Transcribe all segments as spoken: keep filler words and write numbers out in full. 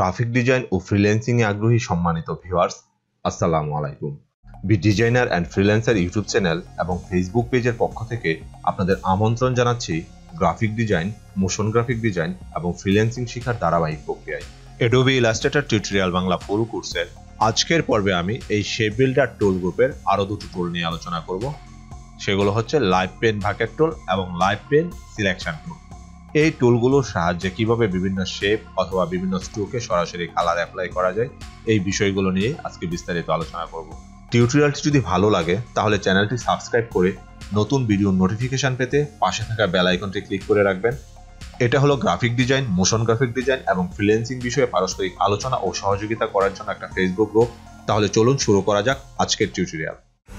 Graphic design ও freelancing এ আগ্রহী সম্মানিত ভিউয়ার্স, আসসালামু আলাইকুম। B designer and freelancer YouTube channel এবং ফেসবুক পেজের পক্ষ থেকে আপনাদের আমন্ত্রণ জানাচ্ছি graphic design, motion graphic design এবং ফ্রিল্যান্সিং শেখার ধারাবাহিক প্রক্রিয়ায় অ্যাডোবি ইলাস্ট্রেটর টিউটোরিয়াল বাংলা পুরো কোর্সের আজকের পর্বে আমি এই শেপ বিল্ডার টুল গ্রুপের আরও দুটো টুল নিয়ে আলোচনা করব। সেগুলো হচ্ছে লাইভ পেন বাকেট টুল এবং লাইভ পেন সিলেকশন টুল। এই টুলগুলোর সাহায্যে কিভাবে বিভিন্ন শেপ অথবা বিভিন্ন স্ট্রোকে সরাসরি কালার অ্যাপ্লাই করা যায়, এই বিষয়গুলো নিয়ে আজকে বিস্তারিত আলোচনা করব। টিউটোরিয়ালটি যদি ভালো লাগে তাহলে চ্যানেলটি সাবস্ক্রাইব করে নতুন ভিডিও নোটিফিকেশন পেতে পাশে থাকা বেল আইকনটি ক্লিক করে রাখবেন। এটা হলো graphic design, motion graphic design এবং ফ্রিল্যান্সিং বিষয়ে পারস্পরিক আলোচনা ও সহযোগিতা করার জন্য একটা ফেসবুক গ্রুপ। তাহলে চলুন শুরু করা যাক আজকের টিউটোরিয়াল।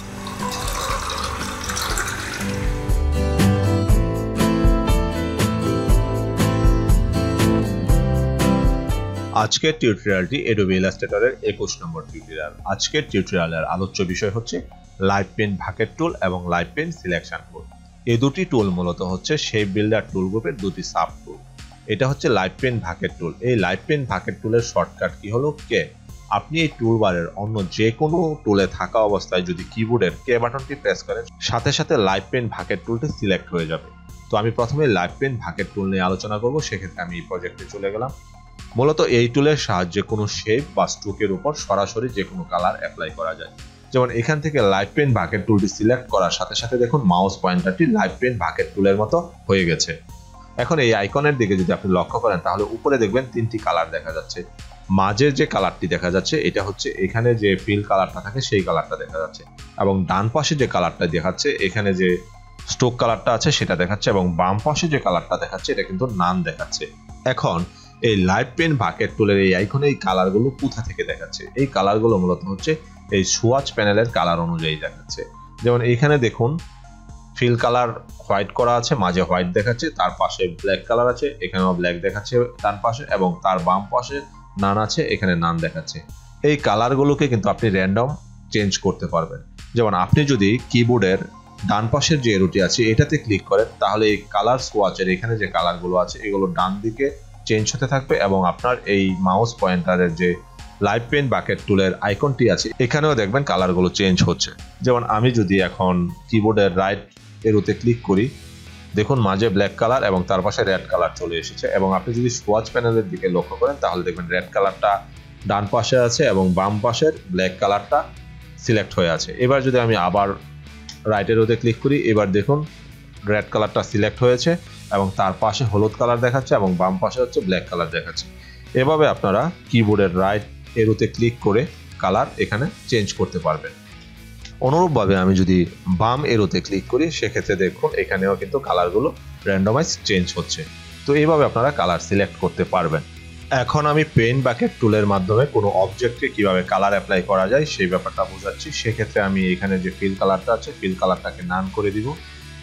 আজকের টিউটোরিয়ালটি অ্যাডোবি ইলাস্ট্রেটরের একুশ নম্বর টিউটোরিয়াল। আজকের টিউটোরিয়ালের আলোচ্য বিষয় হচ্ছে লাইভ পেন বাকেট টুল এবং লাইভ পেন সিলেকশন টুল। এই দুটি টুল মূলত হচ্ছে শেপ বিল্ডার টুল গ্রুপের দুটি সাব টুল। এটা হচ্ছে লাইভ পেন বাকেট টুল। এই লাইভ পেন বাকেট টুলের শর্টকাট কি হলো কে। আপনি এই টুলবারের অন্য যে কোনো টুলে থাকা অবস্থায় যদি কিবোর্ডের কে বাটনটি প্রেস করেন, সাথে সাথে লাইভ পেন বাকেট টুলটি সিলেক্ট হয়ে যাবে। তো আমি প্রথমে লাইভ পেন বাকেট টুল নিয়ে আলোচনা করব। সেক্ষেত্রে আমি এই প্রজেক্টে চলে গেলাম। মূলত এই টুলের সাহায্যে কোনো শেপ বা স্ট্রোকের উপর সরাসরি যে কোনো কালার অ্যাপ্লাই করা যায়। যেমন এখান থেকে লাইভ পেন বাকেট টুলটি সিলেক্ট করার সাথে সাথে দেখুন মাউস পয়েন্টারটি লাইভ পেন বাকেট টুলের মতো হয়ে গেছে। এখন এই আইকনের দিকে যদি আপনি লক্ষ্য করেন তাহলে উপরে দেখবেন তিনটি কালার দেখা যাচ্ছে। মাঝের যে কালারটি দেখা যাচ্ছে এটা হচ্ছে এখানে যে ফিল কালারটা থাকে সেই কালারটা দেখা যাচ্ছে, এবং ডান পাশে যে কালারটা দেখাচ্ছে এখানে যে স্ট্রোক কালারটা আছে সেটা দেখাচ্ছে, এবং বাম পাশে যে কালারটা দেখাচ্ছে এটা কিন্তু নান দেখাচ্ছে। এখন এই লাইভ পেন বাকেট টুলের এই আইকনে এই কালারগুলো কোথা থেকে দেখাচ্ছে? এই কালারগুলো মূলত হচ্ছে এই সুয়াচ প্যানেলের কালার অনুযায়ী দেখাচ্ছে। যেমন এখানে দেখুন ফিল কালার হোয়াইট করা আছে, মাঝে হোয়াইট দেখাচ্ছে, তার পাশে ব্ল্যাক কালার আছে, এখানেও ব্ল্যাক দেখাচ্ছে ডান পাশে, এবং তার বাম পাশে নান আছে, এখানে নান দেখাচ্ছে। এই কালারগুলোকে কিন্তু আপনি র্যান্ডম চেঞ্জ করতে পারবেন। যেমন আপনি যদি কিবোর্ডের ডান পাশের যে এরোটি আছে এটাতে ক্লিক করেন তাহলে এই কালার সোয়াচের এখানে যে কালারগুলো আছে এগুলো ডান দিকে চেঞ্জ হতে থাকবে, এবং আপনার এই মাউস পয়েন্টারের যে লাইভ পেন বাকেট টুলের আইকনটি আছে এখানেও দেখবেন কালারগুলো চেঞ্জ হচ্ছে। যেমন আমি যদি এখন কিবোর্ডের রাইট এরোতে ক্লিক করি, দেখুন মাঝে ব্ল্যাক কালার এবং তার পাশে রেড কালার চলে এসেছে, এবং আপনি যদি সোয়াচ প্যানেলের দিকে লক্ষ্য করেন তাহলে দেখবেন রেড কালারটা ডান পাশে আছে এবং বাম পাশের ব্ল্যাক কালারটা সিলেক্ট হয়ে আছে। এবার যদি আমি আবার রাইট এরোতে ক্লিক করি, এবার দেখুন রেড কালারটা সিলেক্ট হয়েছে এবং তার পাশে হলুদ কালার দেখাচ্ছে এবং বাম পাশে হচ্ছে ব্ল্যাক কালার দেখাচ্ছে। এভাবে আপনারা কিবোর্ডের রাইট এরোতে ক্লিক করে কালার এখানে চেঞ্জ করতে পারবেন। অনুরূপভাবে আমি যদি বাম এরোতে ক্লিক করি সেক্ষেত্রে দেখুন এখানেও কিন্তু কালারগুলো র্যান্ডমাইজ চেঞ্জ হচ্ছে। তো এইভাবে আপনারা কালার সিলেক্ট করতে পারবেন। এখন আমি পেন বাকেট টুলের মাধ্যমে কোনো অবজেক্টে কিভাবে কালার অ্যাপ্লাই করা যায় সেই ব্যাপারটা বোঝাচ্ছি। সেক্ষেত্রে আমি এখানে যে ফিল কালারটা আছে ফিল কালারটাকে নান করে দিব।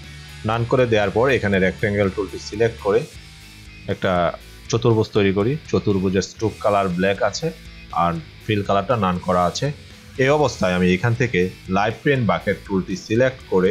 নান করে দেওয়ার পর এখানে রেক্ট্যাঙ্গেল টুলটি সিলেক্ট করে একটা চতুর্ভুজ তৈরি করি। চতুর্ভুজের স্ট্রোক কালার ব্ল্যাক আছে আর ফিল কালারটা নান করা আছে। এই অবস্থায় আমি এখান থেকে লাইভ পেন বাকেট টুলটি সিলেক্ট করে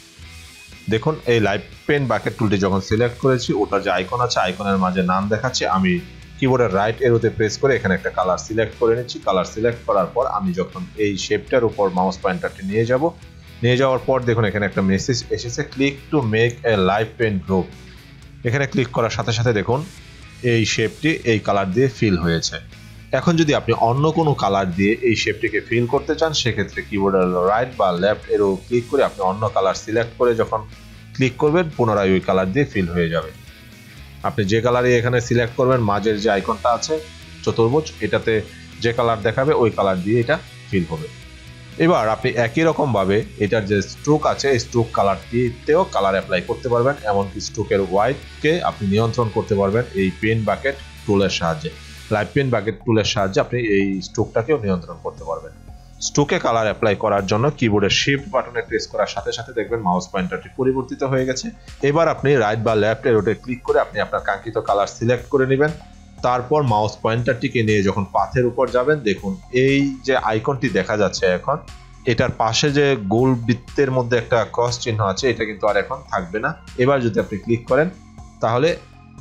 দেখুন এই লাইভ পেন বাকেট টুলটি যখন সিলেক্ট করেছি ওটার যে আইকন আছে আইকনের মাঝে নাম দেখাচ্ছে। আমি কিবোর্ডের রাইট এরোতে প্রেস করে এখানে একটা কালার সিলেক্ট করে নিচ্ছি। কালার সিলেক্ট করার পর আমি যখন এই শেপটার উপর মাউস পয়েন্টারটি নিয়ে যাব, নিয়ে যাওয়ার পর দেখুন এখানে একটা মেসেজ এসেছে, click to make a live paint group. এখানে ক্লিক করার সাথে সাথে দেখুন এই শেপটি এই কালার দিয়ে ফিল হয়েছে। এখন যদি আপনি অন্য কোনো কালার দিয়ে এই শেপটিকে ফিল করতে চান সেক্ষেত্রে কিবোর্ডের রাইট বা লেফট এরো ক্লিক করে আপনি অন্য কালার সিলেক্ট করে যখন ক্লিক করবেন পুনরায় ওই কালার দিয়ে ফিল হয়ে যাবে। আপনি যে কালারই এখানে সিলেক্ট করবেন মাঝের যে আইকনটা আছে চতুর্ভুজ এটাতে যে কালার দেখাবে ওই কালার দিয়ে এটা ফিল হবে। এবার আপনি একই রকম ভাবে এটার যে স্ট্রোক আছে এই স্ট্রোক কালারটিতেও কালার অ্যাপ্লাই করতে পারবেন। এমনকি স্ট্রোকের হোয়াইটকে আপনি নিয়ন্ত্রণ করতে পারবেন এই পেন বাকেট টুলের সাহায্যে। লাইভ পেন বাকেট টুলের সাহায্যে আপনি এই স্ট্রোকটাকেও নিয়ন্ত্রণ করতে পারবেন। স্ট্রোকে কালার অ্যাপ্লাই করার জন্য কিবোর্ডের শিফট বাটনে প্রেস করার সাথে সাথে দেখবেন মাউস পয়েন্টারটি পরিবর্তিত হয়ে গেছে। এবার আপনি রাইট বা লেফট এরোতে ক্লিক করে আপনি আপনার কাঙ্ক্ষিত কালার সিলেক্ট করে নেবেন। তারপর মাউস পয়েন্টারটিকে নিয়ে যখন পাথের উপর যাবেন দেখুন এই যে আইকনটি দেখা যাচ্ছে এখন এটার পাশে যে গোল বৃত্তের মধ্যে একটা ক্রস চিহ্ন আছে এটা কিন্তু আর এখন থাকবে না। এবার যদি আপনি ক্লিক করেন তাহলে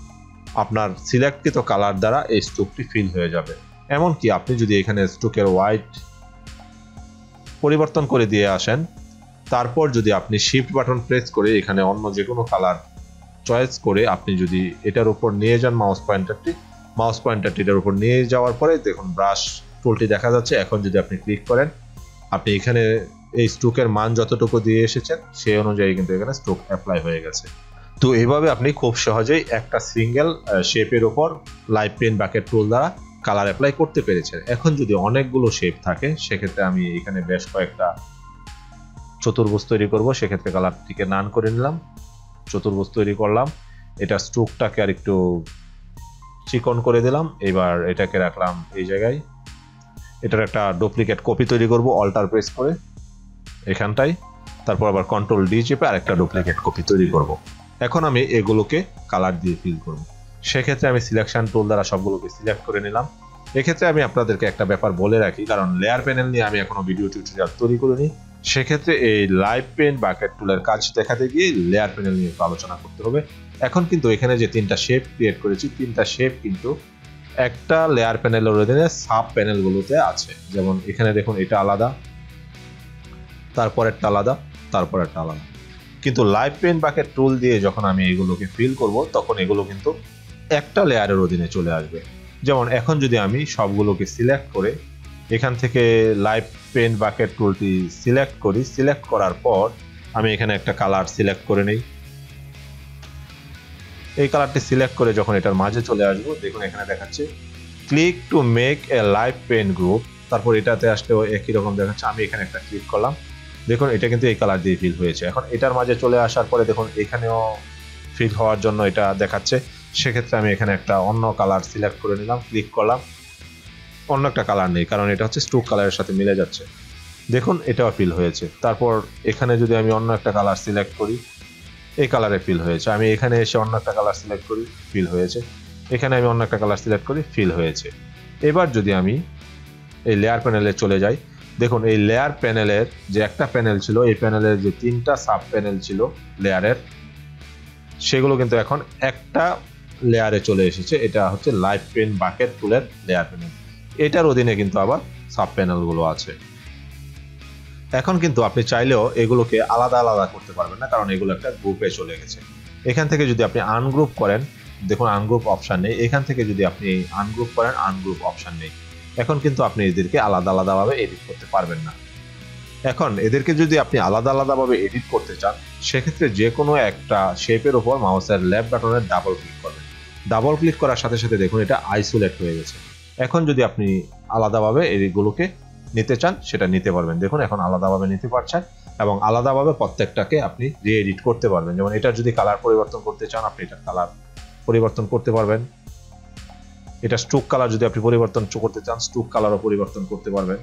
আপনার সিলেক্টকৃত কালার দ্বারা এই স্ট্রোকটি ফিল হয়ে যাবে। এমনকি আপনি যদি এখানে স্ট্রোকের হোয়াইট পরিবর্তন করে দিয়ে আসেন, তারপর যদি আপনি শিফট বাটন প্রেস করে এখানে অন্য যে কোনো কালার চয়েস করে আপনি যদি এটার উপর নিয়ে যান মাউস পয়েন্টারটি, মাউস পয়েন্টারটি এটার উপর নিয়ে যাওয়ার পরে দেখুন ব্রাশ টুলটি দেখা যাচ্ছে। এখন যদি আপনি ক্লিক করেন, আপনি এখানে এই স্ট্রোকের মান যতটুকু দিয়ে এসেছেন সেই অনুযায়ী কিন্তু এখানে স্ট্রোক অ্যাপ্লাই হয়ে গেছে। তো এইভাবে আপনি খুব সহজেই একটা সিঙ্গেল শেপের উপর লাইভ পেইন্ট বাকেট টুল দ্বারা কালার অ্যাপ্লাই করতে পেরেছেন। এখন যদি অনেকগুলো শেপ থাকে সেক্ষেত্রে আমি এখানে বেশ কয়েকটা চতুর্ভুজ তৈরি করব। সেক্ষেত্রে কালারটিকে নান করে নিলাম, চতুর্ভুজ তৈরি করলাম, এটা স্ট্রোকটাকে আর একটু চিকন করে দিলাম। এবার এটাকে রাখলাম এই জায়গায়। এটার একটা ডুপ্লিকেট কপি তৈরি করব অল্টার প্রেস করে এখানটায়, তারপর আবার কন্ট্রোল ডি চেপে আরেকটা ডুপ্লিকেট কপি তৈরি করব। এখন আমি এগুলোকে কালার দিয়ে ফিল করব। সেক্ষেত্রে আমি সিলেকশন টুল দ্বারা সবগুলোকে সিলেক্ট করে নিলাম। এক্ষেত্রে আমি আপনাদেরকে একটা ব্যাপার বলে রাখি, কারণ লেয়ার প্যানেল নিয়ে আমি এখনো ভিডিও টিউটোরিয়াল তৈরি করিনি। সেক্ষেত্রে এই লাইভ পেইন্ট বাকেট টুলের কাজ দেখাতে গিয়ে লেয়ার প্যানেল নিয়ে আলোচনা করতে হবে। এখন কিন্তু এখানে যে তিনটা শেপ ক্রিয়েট করেছি, তিনটা শেপ কিন্তু একটা লেয়ার প্যানেলের অধীনে সাব প্যানেলগুলোতে আছে। যেমন এখানে দেখুন এটা আলাদা, তারপরেরটা আলাদা, তারপরেরটা আলাদা। কিন্তু লাইভ পেইন্ট বাকেট টুল দিয়ে যখন আমি এগুলোকে ফিল করব তখন এগুলো কিন্তু একটা লেয়ারের অধীনে চলে আসবে। যেমন এখন যদি আমি সবগুলোকে সিলেক্ট করে এখান থেকে লাইভ পেইন্ট বাকেট টুলটি সিলেক্ট করি, সিলেক্ট করার পর আমি এখানে একটা কালার সিলেক্ট করে নেই। এই কালারটি সিলেক্ট করে যখন এটার মাঝে চলে আসবো, দেখুন এখানে দেখাচ্ছে click to make a live paint group. তারপর এটাতে আসলেও একই রকম দেখাচ্ছে। আমি এখানে একটা ক্লিক করলাম, দেখুন এটা কিন্তু এই কালার দিয়ে ফিল হয়েছে। এখন এটার মাঝে চলে আসার পরে দেখুন এখানেও ফিল হওয়ার জন্য এটা দেখাচ্ছে। সেক্ষেত্রে আমি এখানে একটা অন্য কালার সিলেক্ট করে নিলাম, ক্লিক করলাম, অন্য একটা কালার নেই কারণ এটা হচ্ছে স্ট্রোক কালারের সাথে মিলে যাচ্ছে। দেখুন এটাও ফিল হয়েছে। তারপর এখানে যদি আমি অন্য একটা কালার সিলেক্ট করি, এই কালারে ফিল হয়েছে। আমি এখানে এসে অন্য একটা কালার সিলেক্ট করি, ফিল হয়েছে। এখানে আমি অন্য একটা কালার সিলেক্ট করি, ফিল হয়েছে। এবার যদি আমি এই লেয়ার প্যানেলে চলে যাই, দেখুন এই লেয়ার প্যানেলের যে একটা প্যানেল ছিল, এই প্যানেলের যে তিনটা সাব প্যানেল ছিল লেয়ারের, সেগুলো কিন্তু এখন একটা লেয়ারে চলে এসেছে। এটা হচ্ছে লাইভ পেইন্ট বাকেট টুলের লেয়ার প্যানেল। এটার অধীনে কিন্তু আবার সাব প্যানেলগুলো আছে। এখন কিন্তু আপনি চাইলেও এগুলোকে আলাদা আলাদা করতে পারবেন না, কারণ এগুলো একটা গ্রুপে চলে গেছে। এখান থেকে যদি আপনি আনগ্রুপ করেন, দেখুন আনগ্রুপ অপশন নেই। এখান থেকে যদি আপনি আনগ্রুপ করেন, আনগ্রুপ অপশন নেই। এখন কিন্তু আপনি এদেরকে আলাদা আলাদাভাবে এডিট করতে পারবেন না। এখন এদেরকে যদি আপনি আলাদা আলাদাভাবে এডিট করতে চান, সেক্ষেত্রে যে কোনো একটা শেপের উপর মাউসের লেফট বাটনের ডাবল ক্লিক করবেন। ডাবল ক্লিক করার সাথে সাথে দেখুন এটা আইসোলেট হয়ে গেছে। এখন যদি আপনি আলাদাভাবে এইগুলোকে নিতে চান, সেটা নিতে পারবেন। দেখুন এখন আলাদাভাবে নিতে পারছেন এবং আলাদাভাবে প্রত্যেকটাকে আপনি রি-এডিট করতে পারবেন। যেমন এটার যদি কালার পরিবর্তন করতে চান, আপনি এটার কালার পরিবর্তন করতে পারবেন। এটা স্ট্রোক কালার যদি আপনি পরিবর্তন করতে চান, স্ট্রোক কালারও পরিবর্তন করতে পারবেন।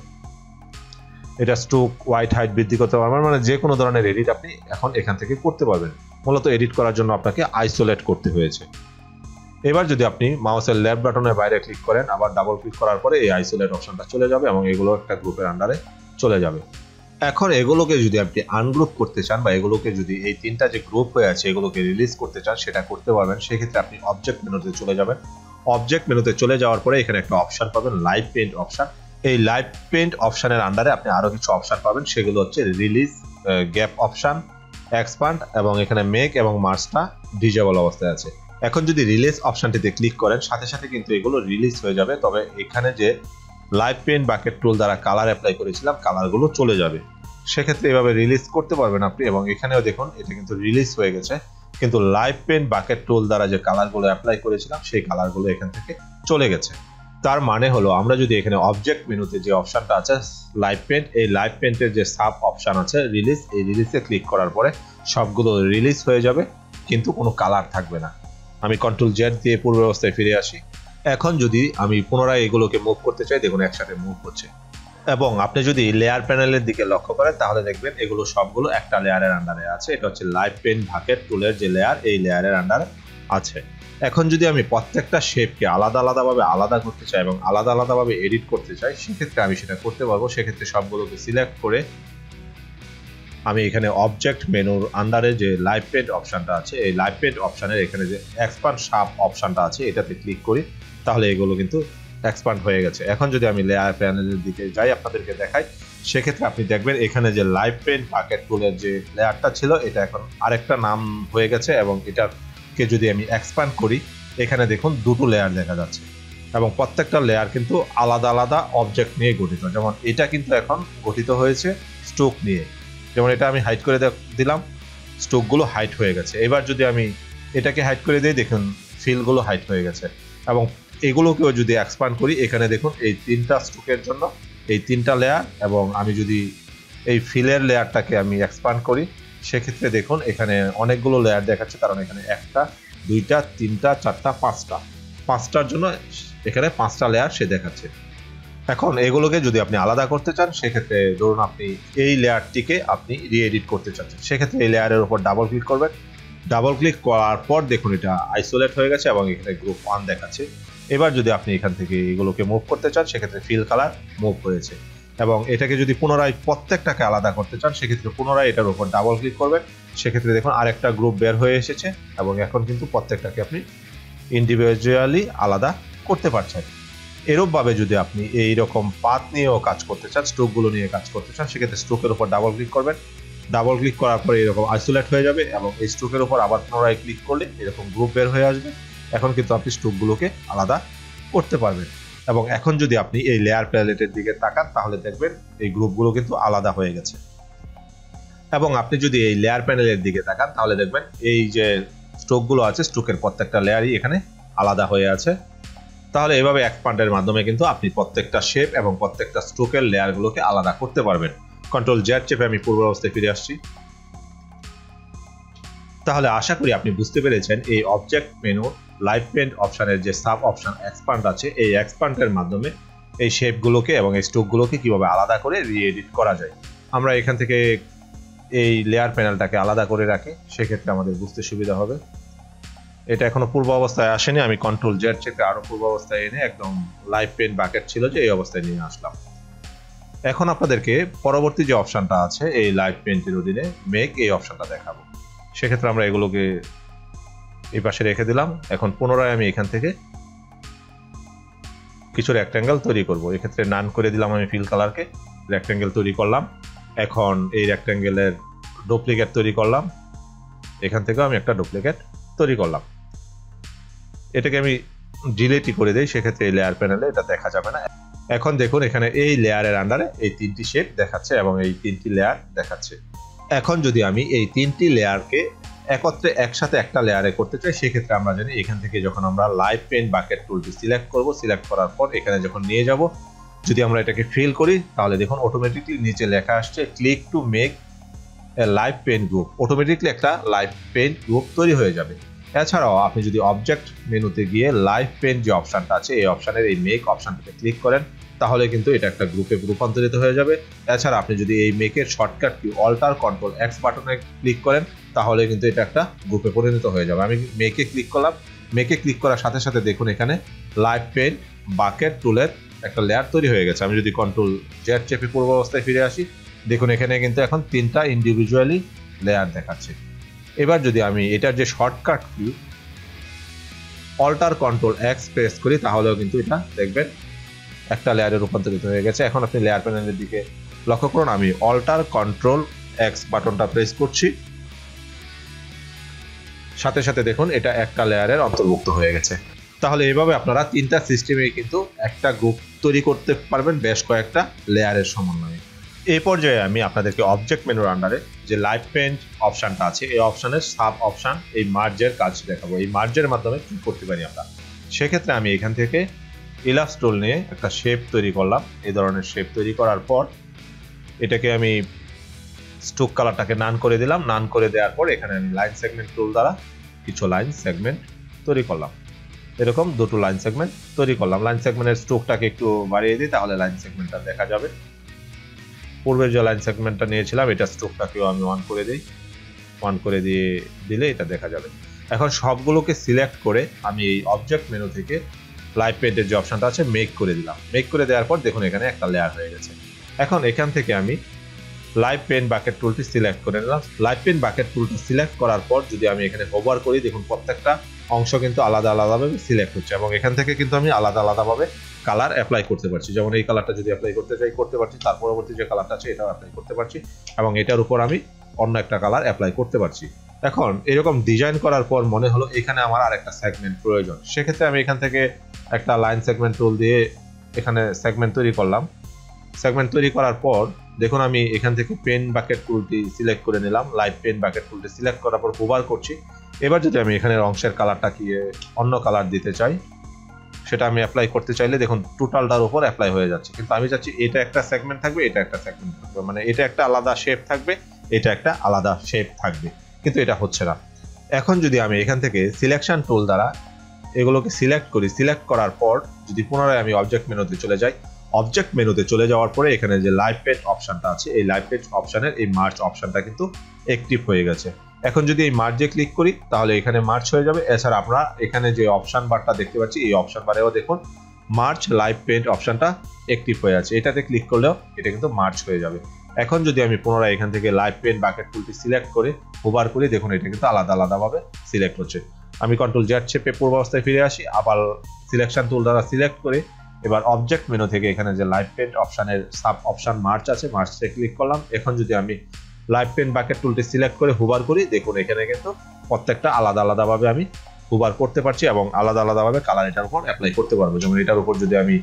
এটা স্ট্রোক হোয়াইট হাইট বৃদ্ধি করতে পারবেন, মানে যে কোনো ধরনের এডিট আপনি এখন এখান থেকে করতে পারবেন। মূলত এডিট করার জন্য আপনাকে আইসোলেট করতে হয়েছে। এবার যদি আপনি মাউসের লেফট বাটনের বাইরে ক্লিক করেন, আবার ডাবল ক্লিক করার পরে এই আইসোলেট অপশনটা চলে যাবে এবং এগুলো একটা গ্রুপের আন্ডারে চলে যাবে। এখন এগুলোকে যদি আপনি আনগ্রুপ করতে চান বা এগুলোকে যদি এই তিনটা যে গ্রুপ হয়ে আছে এগুলোকে রিলিজ করতে চান, সেটা করতে পারবেন। সেক্ষেত্রে আপনি অবজেক্ট মেনুতে চলে যাবেন। অবজেক্ট মেনুতে চলে যাওয়ার পরে এখানে একটা অপশন পাবেন লাইভ পেইন্ট অপশন। এই লাইভ পেইন্ট অপশনের আন্ডারে আপনি আরো কিছু অপশন পাবেন, সেগুলো হচ্ছে রিলিজ, গ্যাপ অপশন, এক্সপান্ড এবং এখানে মেক এবং মার্জটা ডিজেবল অবস্থায় আছে। এখন যদি রিলিজ অপশনটিতে ক্লিক করেন, সাথে সাথে কিন্তু এগুলো রিলিজ হয়ে যাবে। তবে এখানে যে লাইভ পেইন্ট বাকেট টুল দ্বারা কালার অ্যাপ্লাই করেছিলাম, কালারগুলো চলে যাবে। সেক্ষেত্রে এভাবে রিলিজ করতে পারবেন আপনি। এবং এখানেও দেখুন এটা কিন্তু রিলিজ হয়ে গেছে, কিন্তু লাইভ পেইন্ট বাকেট টুল দ্বারা যে কালারগুলো অ্যাপ্লাই করেছিলাম সেই কালারগুলো এখান থেকে চলে গেছে। তার মানে হলো আমরা যদি এখানে অবজেক্ট মেনুতে যে অপশনটা আছে লাইভ পেইন্ট, এই লাইভ পেইন্টের যে সাব অপশন আছে রিলিজ, এই রিলিজে ক্লিক করার পরে সবগুলো রিলিজ হয়ে যাবে, কিন্তু কোনো কালার থাকবে না। আমি কন্ট্রোল জেড দিয়ে পূর্ব অবস্থায় ফিরে আসি। এখন যদি আমি পুনরায় এগুলোকে মুভ করতে চাই, দেখুন একসাথে মুভ হচ্ছে। এবং আপনি যদি লেয়ার প্যানেলের দিকে লক্ষ্য করেন তাহলে দেখবেন এগুলো সবগুলো একটা লেয়ারের আন্ডারে আছে। এটা হচ্ছে লাইভ পেইন্ট বাকেট টুলের যে লেয়ার, এই লেয়ারের আন্ডারে আছে। এখন যদি আমি প্রত্যেকটা শেপকে আলাদা আলাদাভাবে আলাদা করতে চাই এবং আলাদা আলাদাভাবে এডিট করতে চাই, সেক্ষেত্রে আমি সেটা করতে পারবো। সেক্ষেত্রে সবগুলোকে সিলেক্ট করে আমি এখানে অবজেক্ট মেনুর আন্ডারে যে লাইভ পেন্ট অপশানটা আছে, এই লাইভ পেন্ট অপশানের এখানে যে এক্সপান্ড শার্প অপশানটা আছে এটাতে ক্লিক করি, তাহলে এগুলো কিন্তু এক্সপান্ড হয়ে গেছে। এখন যদি আমি লেয়ার প্যানেলের দিকে যাই আপনাদেরকে দেখাই, সেক্ষেত্রে আপনি দেখবেন এখানে যে লাইভ পেন্ট বাকেট টুলের যে লেয়ারটা ছিল এটা এখন আরেকটা নাম হয়ে গেছে, এবং এটাকে যদি আমি এক্সপান্ড করি এখানে দেখুন দুটো লেয়ার দেখা যাচ্ছে, এবং প্রত্যেকটা লেয়ার কিন্তু আলাদা আলাদা অবজেক্ট নিয়ে গঠিত। যেমন এটা কিন্তু এখন গঠিত হয়েছে স্ট্রোক নিয়ে, যেমন এটা আমি হাইড করে দিলাম, স্ট্রোকগুলো হাইড হয়ে গেছে। এবার যদি আমি এটাকে হাইড করে দিই দেখুন ফিলগুলো হাইড হয়ে গেছে, এবং এগুলোকেও যদি এক্সপান্ড করি এখানে দেখুন এই তিনটা স্ট্রোকের জন্য এই তিনটা লেয়ার, এবং আমি যদি এই ফিলের লেয়ারটাকে আমি এক্সপান্ড করি সেক্ষেত্রে দেখুন এখানে অনেকগুলো লেয়ার দেখাচ্ছে, কারণ এখানে একটা দুইটা তিনটা চারটা পাঁচটা পাঁচটার জন্য এখানে পাঁচটা লেয়ার সে দেখাচ্ছে। এখন এগুলোকে যদি আপনি আলাদা করতে চান সেক্ষেত্রে ধরুন আপনি এই লেয়ারটিকে আপনি রিএডিট করতে চাচ্ছেন, সেক্ষেত্রে এই লেয়ারের উপর ডাবল ক্লিক করবেন। ডাবল ক্লিক করার পর দেখুন এটা আইসোলেট হয়ে গেছে এবং এখানে গ্রুপ ওয়ান দেখাচ্ছে। এবার যদি আপনি এখান থেকে এগুলোকে মুভ করতে চান সেক্ষেত্রে ফিল কালার মুভ হয়েছে, এবং এটাকে যদি পুনরায় প্রত্যেকটাকে আলাদা করতে চান সেক্ষেত্রে পুনরায় এটার উপর ডাবল ক্লিক করবেন, সেক্ষেত্রে দেখুন আরেকটা গ্রুপ বের হয়ে এসেছে, এবং এখন কিন্তু প্রত্যেকটাকে আপনি ইন্ডিভিজুয়ালি আলাদা করতে পারছেন। এরূপভাবে যদি আপনি এই রকম পাথ নিয়েও কাজ করতে চান, স্ট্রোকগুলো নিয়ে কাজ করতে চান, সেক্ষেত্রে স্ট্রোকের উপর ডাবল ক্লিক করবেন। ডাবল ক্লিক করার পরে এরকম আইসোলেট হয়ে যাবে, এবং এই স্ট্রোকের উপর আবার পুনরায় ক্লিক করলে এরকম গ্রুপ বের হয়ে আসবে। এখন কিন্তু আপনি স্ট্রোকগুলোকে আলাদা করতে পারবেন, এবং এখন যদি আপনি এই লেয়ার প্যালেটের দিকে তাকান তাহলে দেখবেন এই গ্রুপগুলো কিন্তু আলাদা হয়ে গেছে। এবং আপনি যদি এই লেয়ার প্যানেলের দিকে তাকান তাহলে দেখবেন এই যে স্ট্রোকগুলো আছে স্ট্রোকের প্রত্যেকটা লেয়ারই এখানে আলাদা হয়ে আছে। তাহলে এভাবে এক্সপান্ডের মাধ্যমে কিন্তু আপনি প্রত্যেকটা শেপ এবং প্রত্যেকটা স্ট্রোকের লেয়ারগুলোকে আলাদা করতে পারবেন। কন্ট্রোল জেড চেপে আমি পূর্ব অবস্থায় ফিরে আসছি। তাহলে আশা করি আপনি বুঝতে পেরেছেন এই অবজেক্ট মেনু লাইভ পেন্ট অপশনের যে সাব অপশন এক্সপান্ড আছে, এই এক্সপান্ডের মাধ্যমে এই শেপগুলোকে এবং এই স্ট্রোকগুলোকে কিভাবে আলাদা করে রিএডিট করা যায়। আমরা এখান থেকে এই লেয়ার প্যানেলটাকে আলাদা করে রাখি, সেক্ষেত্রে আমাদের বুঝতে সুবিধা হবে। এটা এখনো পূর্ব অবস্থায় আসেনি, আমি কন্ট্রোল জেড চেপে আরো পূর্ব অবস্থায় এনে একদম লাইভ পেন্ট বাকেট ছিল যে এই অবস্থায় নিয়ে আসলাম। এখন আপনাদেরকে পরবর্তী যে অপশনটা আছে এই লাইভ পেন্টের অধীনে মেক, এই অপশনটা দেখাবো। সেক্ষেত্রে আমরা এগুলোকে এই পাশে রেখে দিলাম। এখন পুনরায় আমি এখান থেকে কিছু রেক্ট্যাঙ্গেল তৈরি করব। এক্ষেত্রে নান করে দিলাম আমি ফিল কালারকে, রেক্ট্যাঙ্গেল তৈরি করলাম। এখন এই রেক্ট্যাঙ্গেলের ডুপ্লিকেট তৈরি করলাম, এখান থেকেও আমি একটা ডুপ্লিকেট তৈরি করলাম। এটাকে আমি ডিলিটই করে দিই, সেক্ষেত্রে এই লেয়ার প্যানেলে এটা দেখা যাবে না। এখন দেখুন এখানে এই লেয়ারের আন্ডারে এই তিনটি শেপ দেখাচ্ছে এবং এই তিনটি লেয়ার দেখাচ্ছে। এখন যদি আমি এই তিনটি লেয়ারকে একত্রে একসাথে একটা লেয়ারে করতে চাই সেক্ষেত্রে আমরা জানি এখান থেকে যখন আমরা লাইভ পেন্ট বাকেট টুলটি সিলেক্ট করব, সিলেক্ট করার পর এখানে যখন নিয়ে যাব, যদি আমরা এটাকে ফিল করি তাহলে দেখুন অটোমেটিকলি নিচে লেখা আসছে click to make a live paint group. Automatically একটা লাইভ পেন্ট গ্রুপ তৈরি হয়ে যাবে। এছাড়াও আপনি যদি অবজেক্ট মেনুতে গিয়ে লাইভ পেন্ট যে অপশনটা আছে এই অপশনের এই মেক অপশনটাতে ক্লিক করেন তাহলে কিন্তু এটা একটা গ্রুপে রূপান্তরিত হয়ে যাবে। এছাড়া আপনি যদি এই মেকের shortcut key alt control X বাটনে ক্লিক করেন তাহলে কিন্তু এটা একটা গ্রুপে পরিণত হয়ে যাবে। আমি মেকে ক্লিক করলাম, মেকে ক্লিক করার সাথে সাথে দেখুন এখানে লাইভ পেন্ট বাকেট টুলের একটা লেয়ার তৈরি হয়ে গেছে। আমি যদি কন্ট্রোল জেড চেপে পূর্ব অবস্থায় ফিরে আসি, দেখুন এখানে কিন্তু এখন তিনটা ইন্ডিভিজুয়ালি লেয়ার দেখাচ্ছে। এবার যদি আমি এটার যে shortcut key alt control x press করি তাহলেও কিন্তু এটা দেখবেন একটা লেয়ারে রূপান্তরিত হয়ে গেছে। এখন আপনি লেয়ার প্যানেলের দিকে লক্ষ্য করুন, আমি অল্টার কন্ট্রোল এক্স বাটনটা প্রেস করছি, সাথে সাথে দেখুন এটা একটা লেয়ারের অন্তর্ভুক্ত হয়ে গেছে। তাহলে এইভাবে আপনারা তিনটা সিস্টেমে কিন্তু একটা গ্রুপ তৈরি করতে পারবেন বেশ কয়েকটা লেয়ারের সমন্বয়ে। এই পর্যায়ে আমি আপনাদেরকে অবজেক্ট মেনুর আন্ডারে যে লাইভ পেন্ট অপশনটা আছে এই অপশনের সাব অপশন এই মার্জের কাজ দেখাবো। এই মার্জের মাধ্যমে কি করতে পারি আমরা, সেক্ষেত্রে আমি এখান থেকে ইলাস্ট টুল নিয়ে একটা শেপ তৈরি করলাম। এই ধরনের শেপ তৈরি করার পর এটাকে আমি স্ট্রোক কালারটাকে নান করে দিলাম। নান করে দেওয়ার পর এখানে আমি লাইন সেগমেন্ট টুল দ্বারা কিছু লাইন সেগমেন্ট তৈরি করলাম। এরকম দুটো লাইন সেগমেন্ট তৈরি করলাম। লাইন সেগমেন্টের স্ট্রোকটাকে একটু বাড়িয়ে দিই তাহলে লাইন সেগমেন্টটা দেখা যাবে। পূর্বে যে লাইন সেগমেন্টটা নিয়েছিলাম এটা স্ট্রোকটাকেও আমি অন করে দিই, অন করে দিয়ে দিলে এটা দেখা যাবে। এখন সবগুলোকে সিলেক্ট করে আমি এই অবজেক্ট মেনু থেকে লাইভ পেন্টের যে অপশনটা আছে মেক করে দিলাম। মেক করে দেওয়ার পর দেখুন এখানে একটা লেয়ার হয়ে গেছে। এখন এখান থেকে আমি লাইভ পেন বাকেট টুলটি সিলেক্ট করে নিলাম। লাইভ পেন বাকেট টুলটি সিলেক্ট করার পর যদি আমি এখানে হোভার করি, দেখুন প্রত্যেকটা অংশ কিন্তু আলাদা আলাদাভাবে সিলেক্ট হচ্ছে এবং এখান থেকে কিন্তু আমি আলাদা আলাদাভাবে কালার অ্যাপ্লাই করতে পারছি। যেমন এই কালারটা যদি অ্যাপ্লাই করতে চাই করতে পারছি, তার পরবর্তী যে কালারটা আছে এটাও অ্যাপ্লাই করতে পারছি এবং এটার উপর আমি অন্য একটা কালার অ্যাপ্লাই করতে পারছি। এখন এরকম ডিজাইন করার পর মনে হলো এখানে আমার আর একটা সেগমেন্ট প্রয়োজন। সেক্ষেত্রে আমি এখান থেকে একটা লাইন সেগমেন্ট টুল দিয়ে এখানে সেগমেন্ট তৈরি করলাম। সেগমেন্ট তৈরি করার পর দেখুন আমি এখান থেকে পেন বাকেট টুলটি সিলেক্ট করে নিলাম। লাইভ পেন বাকেট টুলটি সিলেক্ট করার পর হোভার করছি। এবার যদি আমি এখানে অংশের কালারটাকে অন্য কালার দিতে চাই, সেটা আমি অ্যাপ্লাই করতে চাইলে দেখুন টোটালটার উপর অ্যাপ্লাই হয়ে যাচ্ছে। কিন্তু আমি চাচ্ছি এটা একটা সেগমেন্ট থাকবে, এটা একটা সেগমেন্ট থাকবে, মানে এটা একটা আলাদা শেপ থাকবে, এটা একটা আলাদা শেপ থাকবে, কিন্তু এটা হচ্ছে না। এখন যদি আমি এখান থেকে সিলেকশন টুল দ্বারা এগুলোকে সিলেক্ট করি, সিলেক্ট করার পর যদি পুনরায় আমি অবজেক্ট মেনুতে চলে যাই, অবজেক্ট মেনুতে চলে যাওয়ার পরে এখানে যে লাইভ পেজ অপশনটা আছে, এই লাইভ পেজ অপশনের এই মার্জ অপশনটা কিন্তু অ্যাক্টিভ হয়ে গেছে। এখন যদি এই মার্জে ক্লিক করি তাহলে এখানে মার্জ হয়ে যাবে। এছাড়া আপনারা এখানে যে অপশন বারটা দেখতে পাচ্ছি, এই অপশন বারেও দেখুন মার্জ লাইভ পেজ অপশনটা অ্যাক্টিভ হয়ে আছে। এটাতে ক্লিক করলেও এটা কিন্তু মার্জ হয়ে যাবে। এখন যদি আমি পুনরায় এখান থেকে লাইভ পেন বাকেট টুলটি সিলেক্ট করে হোভার করি, দেখুন এটা কিন্তু আলাদা আলাদাভাবে সিলেক্ট হচ্ছে। আমি কন্ট্রোল জেড চেপে পূর্বাবস্থায় ফিরে আসি, আবার সিলেকশন টুল দ্বারা সিলেক্ট করে এবার অবজেক্ট মেনু থেকে এখানে যে লাইভ পেন অপশনের সাব অপশন মার্চ আছে, মার্চে ক্লিক করলাম। এখন যদি আমি লাইভ পেন বাকেট টুলটি সিলেক্ট করে হোভার করি, দেখুন এখানে কিন্তু প্রত্যেকটা আলাদা আলাদাভাবে আমি হোভার করতে পারছি এবং আলাদা আলাদাভাবে কালার এটার উপর অ্যাপ্লাই করতে পারবো। যেমন এটার উপর যদি আমি